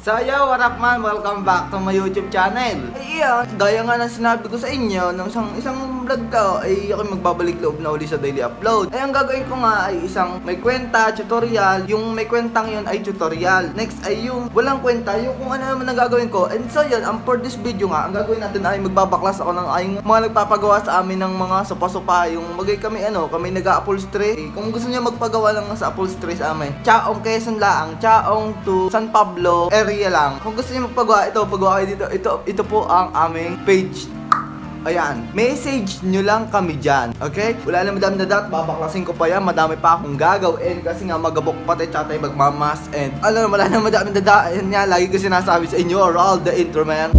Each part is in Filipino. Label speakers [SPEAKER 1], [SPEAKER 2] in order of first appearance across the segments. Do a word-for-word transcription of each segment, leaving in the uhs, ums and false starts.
[SPEAKER 1] So yo, what up man? Welcome back to my YouTube channel. Ay iyan, gaya nga ng sinabi ko sa inyo nung isang, isang vlog ko, ay ako magbabalik loob na uli sa daily upload. Ay ang gagawin ko nga ay isang may kwenta, tutorial. Yung may kwentang yun ay tutorial. Next ay yung walang kwenta, yung kung ano naman ang gagawin ko. And so yun, um, for this video nga, ang gagawin natin ay magbabaklas ako ng ayong mga nagpapagawa sa amin ng mga sopa-sopa. Yung magay kami ano, kami nag-upholstery. Kung gusto niyo magpagawa lang sa upholstery sa amin, Chaong Quezon Laang, Chaong to San Pablo area lang. Kung gusto niyo magpagawa ito, pagawa kayo dito. Ito, ito po ang aming page. Ayan, message nyo lang kami dyan. Okay? Wala na madami na dat, babaklasin ko pa yan. Madami pa akong gagawin kasi nga magabok pati tsatay magmamas. And alam, wala na madami na dat. Ayan nga, lagi ko sinasabi sa inyo, all the intro man.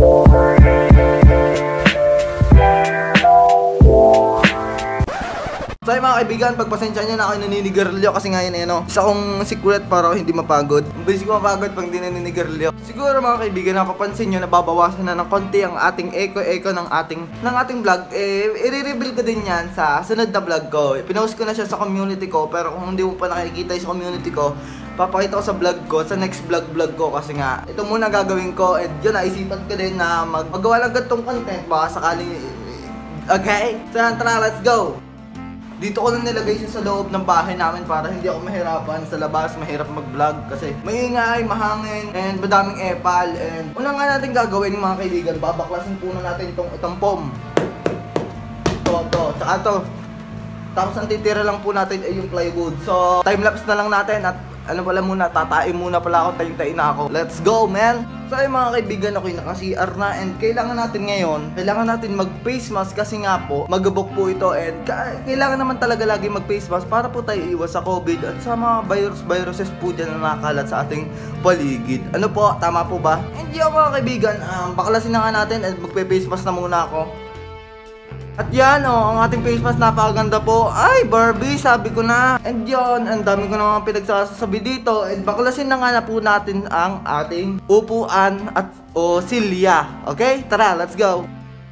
[SPEAKER 1] So ay mga kaibigan, pagpasensya nyo na ako naninigarilyo kasi nga yun eh no, isa kong secret para hindi mapagod. Mabilis ko mapagod pag hindi naninigarilyo. Siguro mga kaibigan, napapansin nyo, nababawasan na ng konti ang ating echo-echo ng ating ng ating vlog. Eh, i-reveal ko din yan sa sunod na vlog ko. Pinost ko na siya sa community ko, pero kung hindi mo pa nakikita sa community ko, papakita ko sa vlog ko, sa next vlog vlog ko kasi nga ito muna gagawin ko. And yun, naisipan ko din na mag magawa lang ganitong content baka sakaling. Okay? So tara, let's go! Dito ko na nilagay siya sa loob ng bahay namin para hindi ako mahirapan sa labas, mahirap mag-vlog kasi maingay, mahangin, and madaming epal. And una nga natin gagawin mga kaibigan, babaklasin po na natin itong itong pom. Ito, ito, tsaka ito. Tapos ang titira lang po natin ay yung plywood. So, time-lapse na lang natin at ano pala muna, tatain muna pala ako, tayin-tayin na ako. Let's go, man! So ay mga kaibigan, ako'y naka-C R na and kailangan natin ngayon, kailangan natin mag-face mask kasi nga po, magabok po ito and kailangan naman talaga lagi mag-face mask para po tayo iwas sa COVID at sa mga virus-viruses po dyan na nakakalat sa ating paligid. Ano po, tama po ba? And yun mga kaibigan, um, baklasin na nga natin at mag-face mask na muna ako. At yan oh, ang ating face mask napakaganda po. Ay, Barbie, sabi ko na. And yun, ang dami ko naman pinagsasabi dito. And baklasin na nga na po natin ang ating upuan at o silya. Okay? Tara, let's go!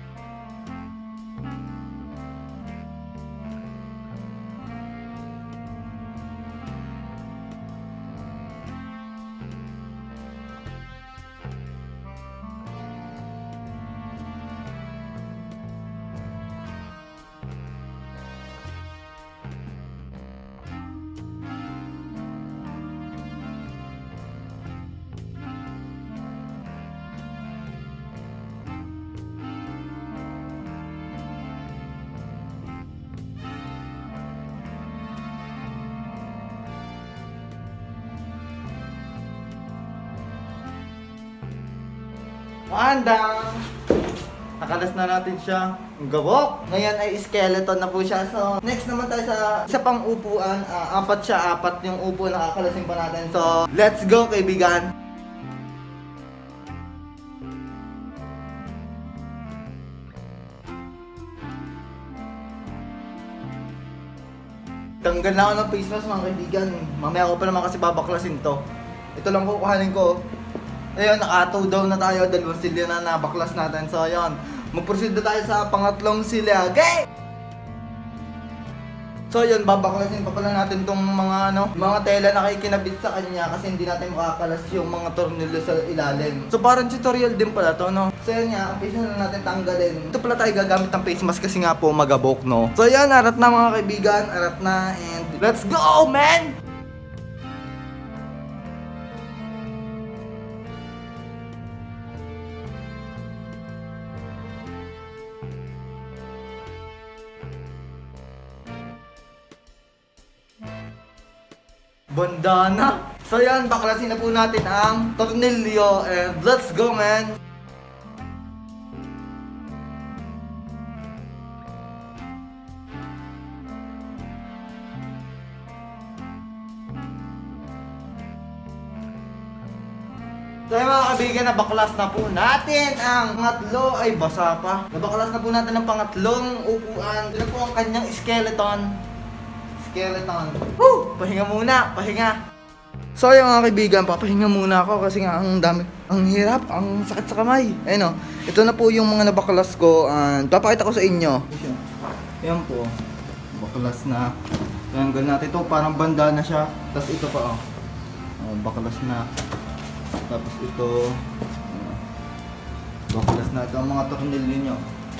[SPEAKER 1] Mandang! Nakalas na natin siya. Ang gabok! Ngayon ay skeleton na po siya. So, next naman tayo sa isa pang upuan. Uh, apat siya, apat yung upo na kakalasin pa natin. So, let's go kaibigan! Tanggal na ako ng face mask mga kaibigan. Mamaya ko pa naman kasi babaklasin to. Ito lang kukuhanin ko. Ayun, naka-two down na tayo, dalawang silya na nabaklas natin. So ayun, mag-proceed na tayo sa pangatlong silya. Okay! So yun, babaklasin pa pala natin tong mga ano, mga tela na kay kinabit sa kanya kasi hindi natin makakalas yung mga tornilyo sa ilalim. So parang tutorial din pala to, no? So yun nga, ang face na natin tanggalin. Ito pala tayo gagamit ng face mask kasi nga po magabok, no? So yan, arat na mga kaibigan, arat na, and let's go, man! Bandana. So yan, baklasin na po natin ang tornilyo and let's go, man! So yung mga kaibigan, nabaklas na po natin ang pangatlo. Ay, basa pa. Nabaklas na po natin ang pangatlong upuan. Ito po ang kanyang skeleton. Skeleton. Woo! Pahinga muna, pahinga. So yung mga kaibigan, papahinga muna ako kasi nga ang dami, ang hirap, ang sakit sa kamay. Ayun o, ito na po yung mga nabaklas ko and papakita ko sa inyo. Ayan po, baklas na. Tanggal natin ito, parang banda na siya. Tapos ito pa o, oh. Oh, baklas na. Tapos ito, baklas na ito ang mga tornilyo nyo.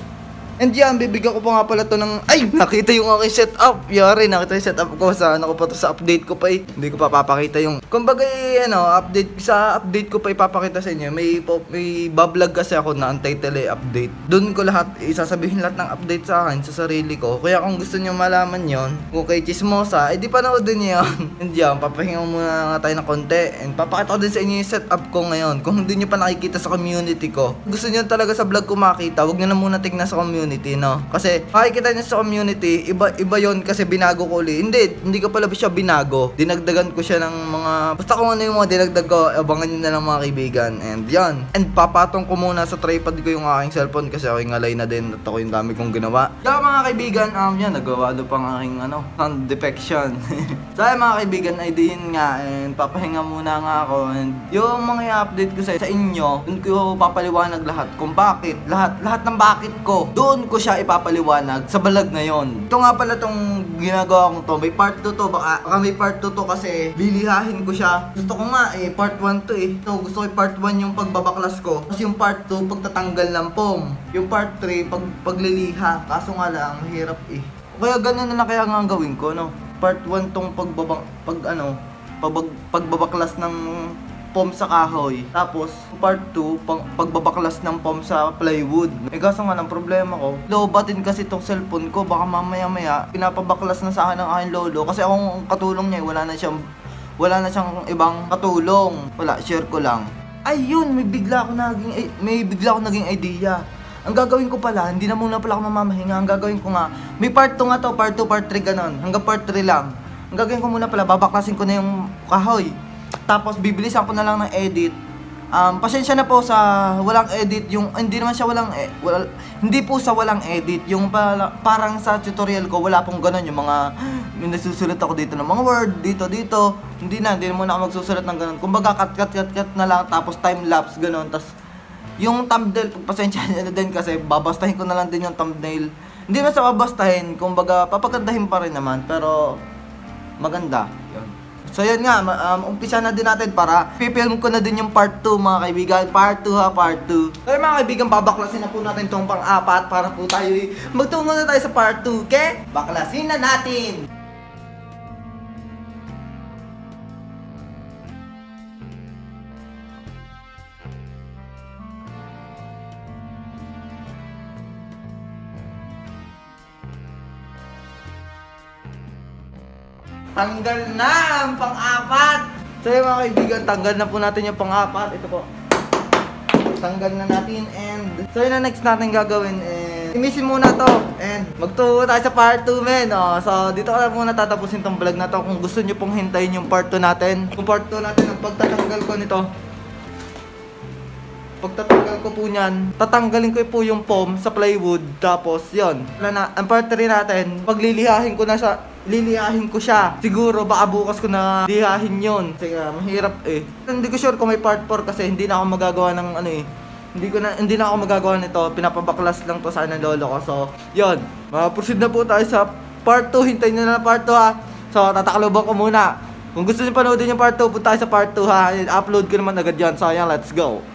[SPEAKER 1] And yan, bibigyan ko pa nga pala to ng... Ay! Nakita yung aking setup! Yari, nakita yung setup ko. Sa ano ko pa to, sa update ko pa eh. Hindi ko pa papakita yung... Kumbaga eh, ano, update... Sa update ko pa ipapakita sa inyo. May, may bablog kasi ako na untitled eh, update. Doon ko lahat, isasabihin lahat ng update sa akin, sa sarili ko. Kaya kung gusto nyo malaman yon, kung kay Chismosa, eh di panoodin nyo yun. And yan, papahinga muna nga tayo ng konti. And papakita ko din sa inyo yung setup ko ngayon. Kung hindi nyo pa nakikita sa community ko. Gusto nyo talaga sa vlog ko makita, huwag nyo na muna tignan sa community. No? Kasi makikita niyo sa community, iba iba yon kasi binago ko ulit. Hindi, hindi ko pala siya binago. Dinagdagan ko siya ng mga basta kung ano yung mga dinagdag ko, abangan niyo na lang mga kaibigan. And yan. And papatong ko muna sa tripod ko yung aking cellphone kasi ako ngalay na din at ako yung dami kong ginawa. Kaya mga kaibigan, um yan nagawa do pang aking ano, sound defection. So ay mga kaibigan, ay din nga and papahinga muna nga ako and yung mga update ko sa, sa inyo, dun ko papaliwanag lahat kung bakit, lahat lahat ng bakit ko. Doon ko siya ipapaliwanag sa balag na yon. Ito nga pala tong ginagawa kong to. May part two to. Baka, baka may part two to kasi lilihahin ko siya. Gusto ko nga eh, part one to eh. So, gusto ko yung part one yung pagbabaklas ko. Kasi yung part two, pagtatanggal ng pom. Yung part three, pag, pagliliha. Kaso nga lang, mahirap eh. Kaya ganun na lang kaya nga ang gawin ko, no? Part one tong pagbabak, pag ano, pag, pagbabaklas ng pom sa kahoy. Tapos, part two, pag pagbabaklas ng pom sa plywood. Eh kaso nga ng problema ko, lobatin kasi itong cellphone ko. Baka mamaya-maya, pinapabaklas na sa akin ng aking lolo. Kasi akong katulong niya, wala na siyang, wala na siyang ibang katulong. Wala, share ko lang. Ayun, may bigla ako naging, may bigla ako naging idea. Ang gagawin ko pala, hindi na muna pala ako mamamahinga. Ang gagawin ko nga, may part two nga to, part two, part three ganon. Hanggang part three lang. Ang gagawin ko muna pala, babaklasin ko na yung kahoy. Tapos bibilisan ko na lang ng edit. Um, pasensya na po sa walang edit yung hindi naman siya walang eh, wala, hindi po sa walang edit yung pala, parang sa tutorial ko wala pong ganoon yung mga may nasusulat ako dito ng mga word dito dito. Hindi na, hindi na muna ako magsusulat ng ganoon. Kumbaga cut cut cut cut na lang tapos time lapse ganoon. Tapos yung thumbnail, pasensya na din kasi babastahin ko na lang din yung thumbnail. Hindi na sa babastahin, kumbaga papagandahin pa rin naman pero maganda. Yun. So yun nga, um, umpisa na din natin para pipilm ko na din yung part two mga kaibigan. Part two ha, part two. So mga kaibigan, babaklasin na po natin itong pang-apat para po tayo magtungo na tayo sa part two. Okay? Baklasin na natin! Tanggal na ang pang-apat! So yun mga kaibigan, tanggal na po natin yung pang-apat. Ito po. Tanggal na natin and so yun na next natin gagawin and imisin muna to and magtuwa tayo sa part two men. Oh, so dito ko na muna tatapusin tong vlog na to. Kung gusto nyo pong hintayin yung part two natin, kung part two natin ang pagtatanggal ko nito, pagtatanggal ko po niyan, tatanggalin ko po yung foam sa plywood. Tapos yun, na, ang part three natin, paglilihahin ko na siya, lilihahin ko siya. Siguro baka bukas ko na lihahin yun. Kasi uh, mahirap eh. Hindi ko sure kung may part four kasi hindi na ako magagawa ng ano eh. Hindi ko na hindi na ako magagawa nito. Pinapabaklas lang to sa ng lolo ko. So, yun. Ma-proceed na po tayo sa part two. Hintayin nyo na part two ha. So, tatakaloban ko muna. Kung gusto niyo panoodin yung part two, punta tayo sa part two ha. I-upload ko naman agad yan. So, ayan, let's go.